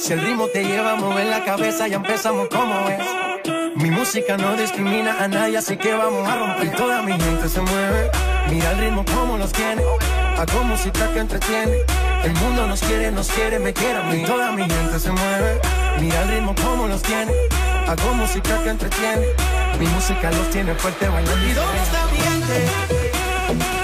Si el ritmo te lleva a mover la cabeza, ya empezamos como es. Mi música no discrimina a nadie, así que vamos a romper. Y toda mi gente se mueve, mira el ritmo como los tiene. Hago música que entretiene. El mundo nos quiere, me quiere a mí. Y toda mi gente se mueve, mira el ritmo como los tiene. Hago música que entretiene. Mi música los tiene fuerte bailando. ¿Y dónde está mi gente?